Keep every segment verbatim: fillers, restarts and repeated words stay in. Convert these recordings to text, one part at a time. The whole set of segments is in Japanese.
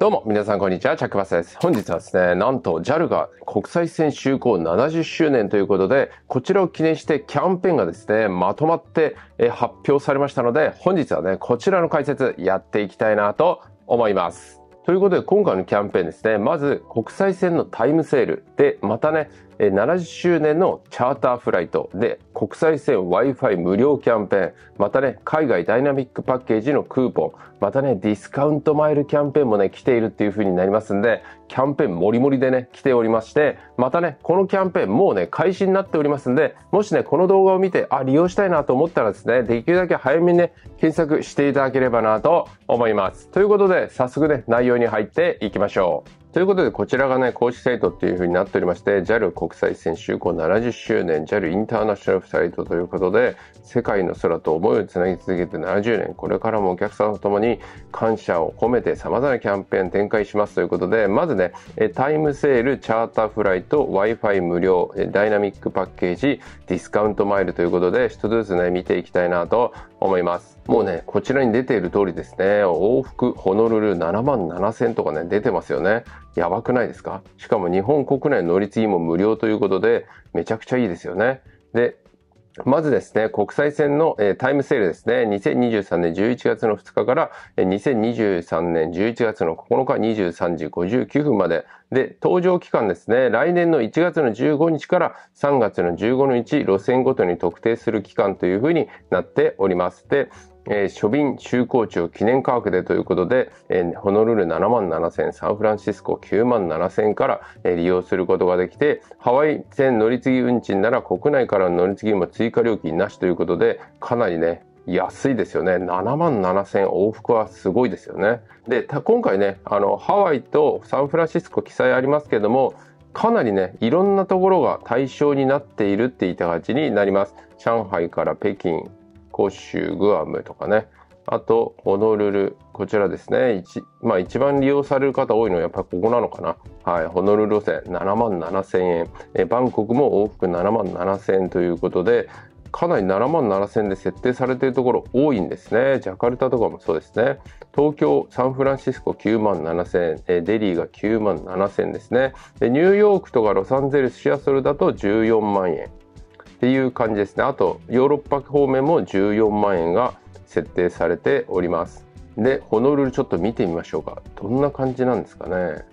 どうも皆さんこんにちは、チャックバスです。本日はですね、なんと ジャル が国際線就航ななじゅっしゅうねんということで、こちらを記念してキャンペーンがですね、まとまって発表されましたので、本日はね、こちらの解説やっていきたいなと思います。ということで今回のキャンペーンですね、まず国際線のタイムセールで、またね、ななじゅっしゅうねんのチャーターフライトで国際線 Wi-Fi 無料キャンペーン、またね、海外ダイナミックパッケージのクーポン、またね、ディスカウントマイルキャンペーンもね、来ているっていう風になりますんで、キャンペーンもりもりでね、来ておりまして、またね、このキャンペーンもうね、開始になっておりますんで、もしね、この動画を見て、あ、利用したいなと思ったらですね、できるだけ早めにね、検索していただければなと思います。ということで、早速ね、内容に入っていきましょう。ということで、こちらがね、公式サイトっていう風になっておりまして、ジャル 国際線就航ななじゅっしゅうねん ジャル インターナショナルフライトということで、世界の空と思いをつなぎ続けてななじゅうねん、これからもお客様と共に感謝を込めて様々なキャンペーン展開しますということで、まずね、タイムセール、チャーターフライト、Wi-Fi 無料、ダイナミックパッケージ、ディスカウントマイルということで、一つずつね、見ていきたいなと思います。もうね、こちらに出ている通りですね、往復ホノルルななまんななせんとかね、出てますよね。やばくないですか？しかも日本国内乗り継ぎも無料ということで、めちゃくちゃいいですよね。で、まずですね、国際線の、えー、タイムセールですね、にせんにじゅうさんねんじゅういちがつのふつかから、えー、にせんにじゅうさんねんじゅういちがつのここのかにじゅうさんじごじゅうきゅうふんまで、で、搭乗期間ですね、来年のいちがつのじゅうごにちからさんがつのじゅうごにち、路線ごとに特定する期間というふうになっております。で、えー、初便就航地を記念価格でということで、えー、ホノルルななまんななせん、サンフランシスコきゅうまんななせんから、えー、利用することができて、ハワイ線乗り継ぎ運賃なら国内からの乗り継ぎも追加料金なしということで、かなりね、安いですよね。ななまんななせん往復はすごいですよね。で、今回ね、あの、ハワイとサンフランシスコ記載ありますけども、かなりね、いろんなところが対象になっているっていった形になります。上海から北京、広州、グアムとかね。あと、ホノルル。こちらですね。一、まあ一番利用される方多いのはやっぱりここなのかな。はい。ホノルル路線ななまんななせんえん。え、バンコクも往復ななまんななせんえんということで、かなりななまんななせんえんで設定されているところ多いんですね。ジャカルタとかもそうですね。東京、サンフランシスコきゅうまんななせんえん、デリーがきゅうまんななせんえんですね。で、ニューヨークとかロサンゼルス、シアトルだとじゅうよんまんえん。っていう感じですね。あとヨーロッパ方面もじゅうよんまんえんが設定されております。で、ホノルルちょっと見てみましょうか。どんな感じなんですかね。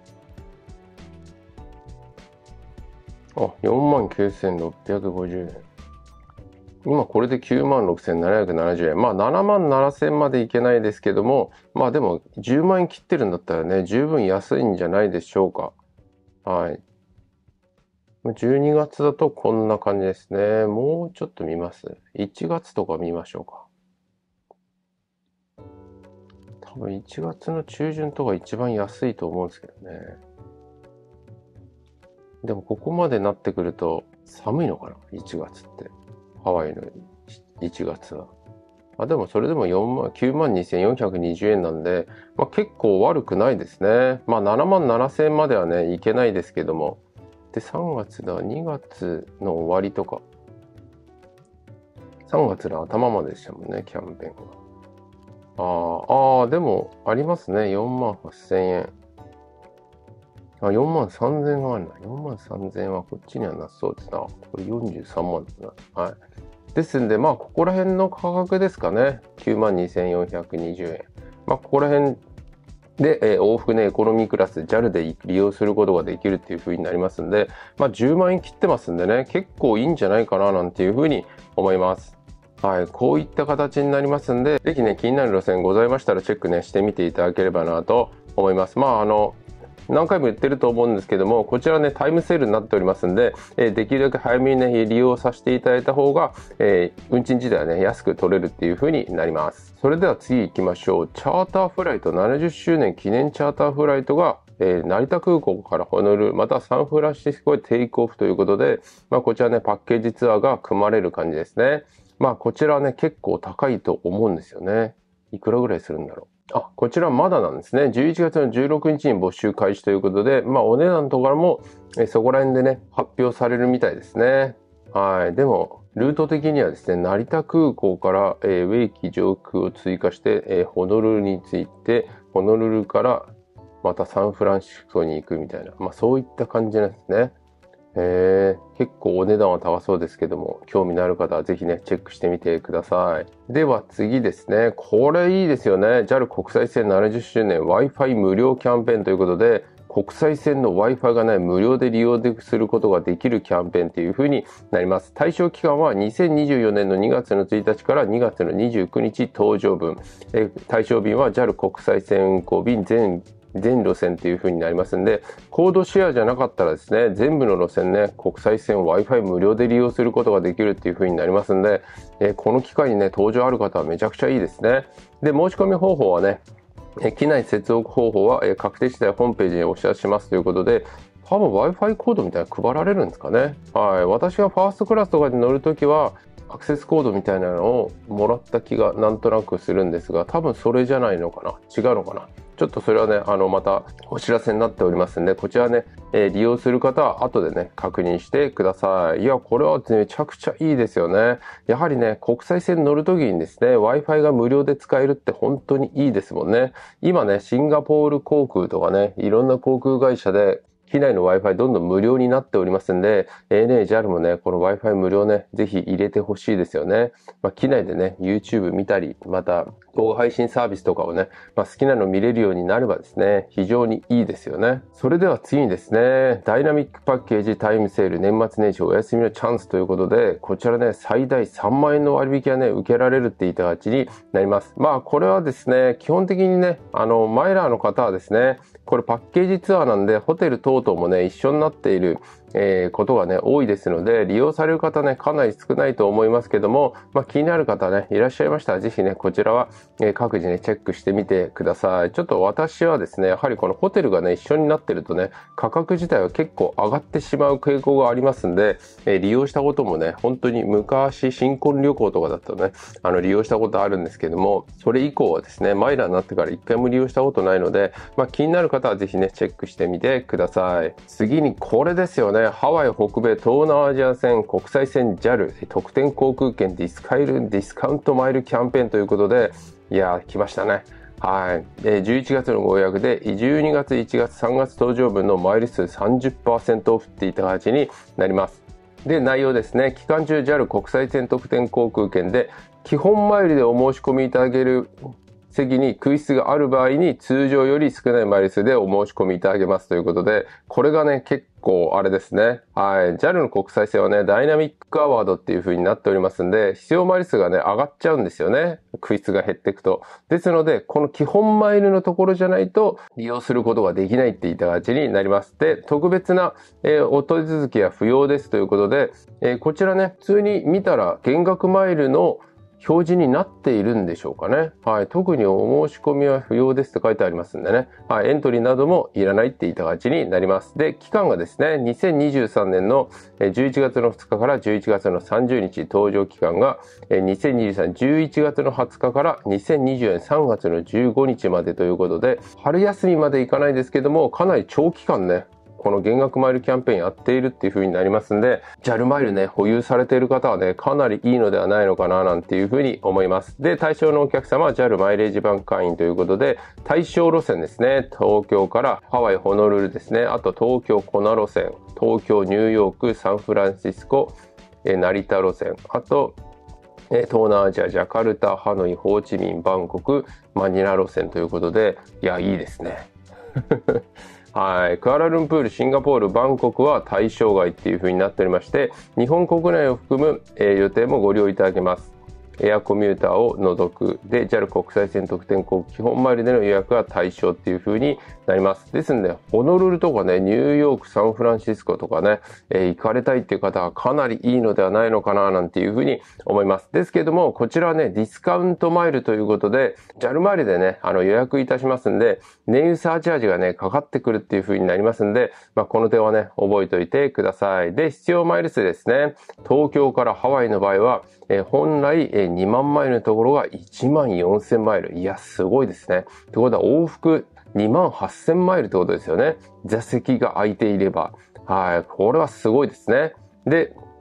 あ、よんまんきゅうせんろっぴゃくごじゅうえん。今これできゅうまんろくせんななひゃくななじゅうえん。まあななまんななせんまでいけないですけども、まあでもじゅうまんえん切ってるんだったらね、十分安いんじゃないでしょうか。はい。じゅうにがつだとこんな感じですね。もうちょっと見ます。いちがつとか見ましょうか。多分いちがつの中旬とか一番安いと思うんですけどね。でもここまでなってくると寒いのかな ?いちがつって。ハワイのいちがつは。あ、でもそれでもよんまん、きゅうまんにせんよんひゃくにじゅうえんなんで、まあ結構悪くないですね。まあななまんななせんまではね、いけないですけども。で、さんがつだ、にがつの終わりとか。さんがつの頭まででしたもんね、キャンペーンが。ああ、でもありますね。よんまんはっせんえん。あ、よんまんさんぜんえんがあるな。よんまんさんぜんえんはこっちにはなさそうですな。これよんじゅうさんまんだな。はい。ですんで、まあ、ここら辺の価格ですかね。きゅうまんにせんよんひゃくにじゅうえん。まあ、ここら辺で、えー、往復ね、エコノミークラス、ジャル で利用することができるっていう風になりますんで、まあ、じゅうまんえん切ってますんでね、結構いいんじゃないかな、なんていう風に思います。はい、こういった形になりますんで、ぜひね、気になる路線ございましたら、チェックね、してみていただければなと思います。まあ、あの、何回も言ってると思うんですけども、こちらね、タイムセールになっておりますんで、えー、できるだけ早めにね、利用させていただいた方が、えー、運賃自体はね、安く取れるっていう風になります。それでは次行きましょう。チャーターフライトななじゅっしゅうねん記念チャーターフライトが、えー、成田空港からホノルル、またサンフランシスコへテイクオフということで、まあ、こちらね、パッケージツアーが組まれる感じですね。まあ、こちらはね、結構高いと思うんですよね。いくらぐらいするんだろう。あ、こちらまだなんですね。じゅういちがつのじゅうろくにちに募集開始ということで、まあお値段とかもえそこら辺でね、発表されるみたいですね。はい。でも、ルート的にはですね、成田空港から、えー、ウェイキ上空を追加して、えー、ホノルルに着いて、ホノルルからまたサンフランシスコに行くみたいな、まあそういった感じなんですね。えー、結構お値段は高そうですけども、興味のある方はぜひね、チェックしてみてください。では次ですね。これいいですよね。ジャル 国際線ななじゅっしゅうねん Wi-Fi 無料キャンペーンということで、国際線の Wi-Fi がね、無料で利用することができるキャンペーンという風になります。対象期間はにせんにじゅうよねんのにがつのついたちからにがつのにじゅうくにち搭乗分。え対象便は ジャル 国際線運航便全全路線という風になりますんで、コードシェアじゃなかったらですね、全部の路線ね、国際線 Wi-Fi 無料で利用することができるっていう風になりますんで、えー、この機会にね、搭乗ある方はめちゃくちゃいいですね。で、申し込み方法はね、え機内接続方法は、え確定次第ホームページにお知らせしますということで、多分 Wi-Fi コードみたいなの配られるんですかね。はい。私がファーストクラスとかに乗るときは、アクセスコードみたいなのをもらった気がなんとなくするんですが、多分それじゃないのかな。違うのかな。ちょっとそれはね、あの、またお知らせになっておりますんで、こちらね、えー、利用する方は後でね、確認してください。いや、これはめちゃくちゃいいですよね。やはりね、国際線乗るときにですね、Wi-Fi が無料で使えるって本当にいいですもんね。今ね、シンガポール航空とかね、いろんな航空会社で、機内の Wi-Fi どんどん無料になっておりますんで、エーエヌエー、ジャル もね、この Wi-Fi 無料ね、ぜひ入れてほしいですよね。まあ、機内でね、YouTube 見たり、また動画配信サービスとかをね、まあ、好きなの見れるようになればですね、非常にいいですよね。それでは次にですね、ダイナミックパッケージタイムセール年末年始お休みのチャンスということで、こちらね、最大さんまんえんの割引がね、受けられるっていった形になります。まあ、これはですね、基本的にね、あの、マイラーの方はですね、これパッケージツアーなんで、ホテル等々もね、一緒になっている、えー、ことがね、多いですので、利用される方ね、かなり少ないと思いますけども、まあ、気になる方ね、いらっしゃいましたら、ぜひね、こちらは、えー、各自ね、チェックしてみてください。ちょっと私はですね、やはりこのホテルがね、一緒になってるとね、価格自体は結構上がってしまう傾向がありますんで、えー、利用したこともね、本当に昔、新婚旅行とかだとね、あの、利用したことあるんですけども、それ以降はですね、マイラーになってから一回も利用したことないので、まあ、気になる方はぜひね、チェックしてみてください。次にこれですよね。ハワイ、北米、東南アジア線、国際線 ジャル、特典航空券ディスカイル、ディスカウントマイルキャンペーンということで、いやー、来ましたね。はい。じゅういちがつのご予約で、じゅうにがつ、いちがつ、さんがつ搭乗分のマイル数 さんじゅっパーセント オフっていった形になります。で、内容ですね。期間中 ジャル 国際線特典航空券で、基本マイルでお申し込みいただける席に空室がある場合に通常より少ないマイル数でお申し込みいただけますということで、これがね、結構あれですね。はい。ジャル の国際線はね、ダイナミックアワードっていう風になっておりますんで、必要マイル数がね、上がっちゃうんですよね。空室が減っていくと。ですので、この基本マイルのところじゃないと利用することができないっていった形になります。で、特別な、えー、お手続きは不要ですということで、えー、こちらね、普通に見たら減額マイルの表示になっているんでしょうかね。はい。特にお申し込みは不要ですと書いてありますんでね。はい。エントリーなどもいらないっていった形になります。で、期間がですね、にせんにじゅうさんねんのじゅういちがつのふつかからじゅういちがつのさんじゅうにち搭乗期間がにせんにじゅうさん、じゅういちがつのはつかからにせんにじゅうよねんさんがつのじゅうごにちまでということで、春休みまでいかないですけども、かなり長期間ね、この減額マイルキャンペーンやっているっていう風になりますんで、ジャル マイルね、保有されている方はね、かなりいいのではないのかななんていう風に思います。で、対象のお客様は ジャル マイレージ版会員ということで、対象路線ですね、東京からハワイ、ホノルルですね、あと東京コナ路線、東京、ニューヨーク、サンフランシスコ、え成田路線、あと、東南アジア、ジャカルタ、ハノイ、ホーチミン、バンコク、マニラ路線ということで、いや、いいですね。はい。クアラルンプール、シンガポール、バンコクは対象外っていう風になっておりまして、日本国内を含む、えー、予定もご利用いただけます。エアコミューターを除くで ジャル 国際線特典航空基本マイルでの予約が対象っていう風になります。ですので、ホノルルとかね、ニューヨーク、サンフランシスコとかね、えー、行かれたいっていう方はかなりいいのではないのかななんていう風に思います。ですけども、こちらはね、ディスカウントマイルということで、ジャル マイルでね、あの予約いたしますんで、燃油サーチャージがね、かかってくるっていう風になりますんで、まあ、この点はね、覚えておいてください。で、必要マイル数ですね。東京からハワイの場合は、えー、本来、えー、にまんマイルのところがいちまんよんせんマイル。いや、すごいですね。ってことは往復にまんはっせんマイルってことですよね。座席が空いていれば。はい。これはすごいですね。で、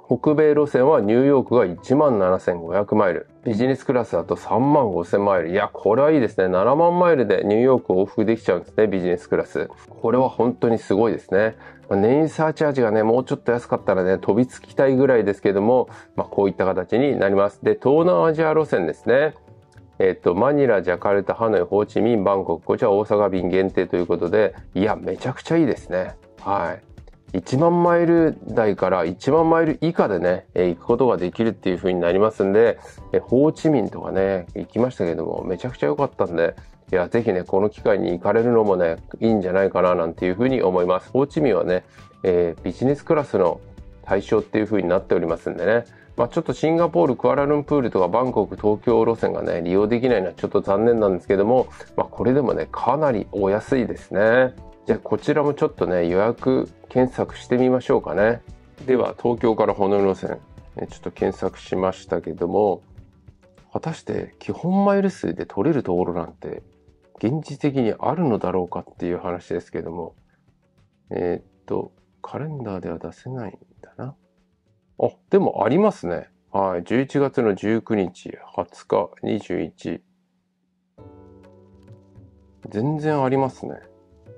北米路線はニューヨークが いちまんななせんごひゃくマイル。ビジネスクラスだとさんまんごせんマイル。いや、これはいいですね。ななまんマイルでニューヨークを往復できちゃうんですね、ビジネスクラス。これは本当にすごいですね。まあ、燃油サーチャージがね、もうちょっと安かったらね、飛びつきたいぐらいですけども、まあ、こういった形になります。で、東南アジア路線ですね。えっと、マニラ、ジャカルタ、ハノイ、ホーチミン、バンコク。こちら大阪便限定ということで、いや、めちゃくちゃいいですね。はい。いちまんマイル台からいちまんマイル以下でね、えー、行くことができるっていう風になりますんで、えー、ホーチミンとかね、行きましたけども、めちゃくちゃ良かったんで、いや、ぜひね、この機会に行かれるのもね、いいんじゃないかななんていう風に思います。ホーチミンはね、えー、ビジネスクラスの対象っていう風になっておりますんでね、まあちょっとシンガポール、クアラルンプールとかバンコク、東京路線がね、利用できないのはちょっと残念なんですけども、まあこれでもね、かなりお安いですね。じゃあこちらもちょっとね、予約検索してみましょうかね。では東京からホノルル路線、ちょっと検索しましたけども、果たして基本マイル数で取れるところなんて現実的にあるのだろうかっていう話ですけども、えー、っとカレンダーでは出せないんだな。あ、でもありますね。はい、じゅういちがつのじゅうくにち、はつか、にじゅういち、全然ありますね。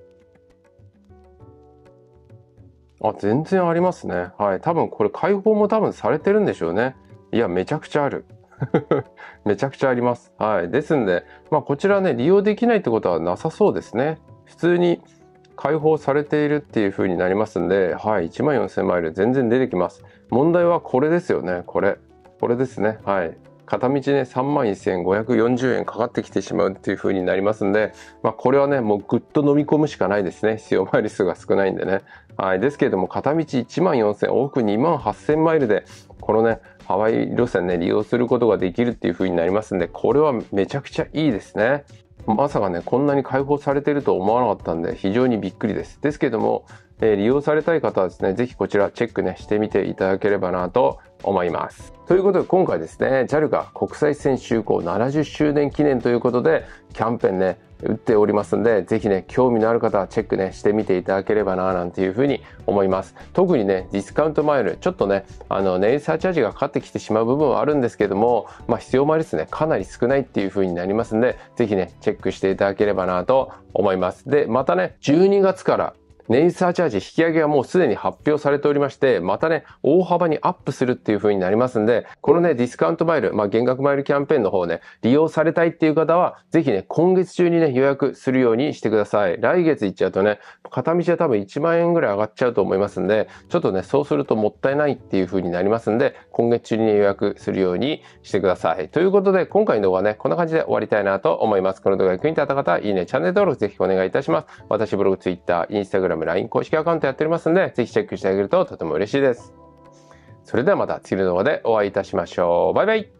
あ、全然ありますね。はい。多分これ開放も多分されてるんでしょうね。いや、めちゃくちゃある。めちゃくちゃあります。はい。ですんで、まあこちらね、利用できないってことはなさそうですね。普通に開放されているっていう風になりますんで、はい。いちまんよんせんマイル全然出てきます。問題はこれですよね。これ。これですね。はい。片道ね、さんまんせんごひゃくよんじゅうえんかかってきてしまうっていう風になりますんで、まあこれはね、もうぐっと飲み込むしかないですね。必要マイル数が少ないんでね。はい。ですけれども、片道いちまんよんせん、往復にまんはっせんマイルで、このね、ハワイ路線ね、利用することができるっていう風になりますんで、これはめちゃくちゃいいですね。まさかね、こんなに開放されていると思わなかったんで、非常にびっくりです。ですけども、えー、利用されたい方はですね、ぜひこちらチェックね、してみていただければなと思います。ということで今回ですね、ジャル が国際線就航ななじゅっしゅうねん記念ということで、キャンペーンね、打っておりますんで、ぜひね、興味のある方はチェックね、してみていただければな、なんていうふうに思います。特にね、ディスカウントマイル、ちょっとね、あの、燃油サーチャージがかかってきてしまう部分はあるんですけども、まあ、必要マイル数ね、かなり少ないっていうふうになりますんで、ぜひね、チェックしていただければなと思います。で、またね、じゅうにがつから、燃油サーチャージ引き上げはもうすでに発表されておりまして、またね、大幅にアップするっていう風になりますんで、このね、ディスカウントマイル、まあ、減額マイルキャンペーンの方ね、利用されたいっていう方は、ぜひね、今月中にね、予約するようにしてください。来月行っちゃうとね、片道は多分いちまんえんぐらい上がっちゃうと思いますんで、ちょっとね、そうするともったいないっていう風になりますんで、今月中に、ね、予約するようにしてください。ということで、今回の動画はね、こんな感じで終わりたいなと思います。この動画が役に立った方は、いいね、チャンネル登録ぜひお願いいたします。私、ブログ、ツイッター、インスタグラム、ライン 公式アカウントやっておりますんで、ぜひチェックしてあげるととても嬉しいです。それではまた次の動画でお会いいたしましょう。バイバイ。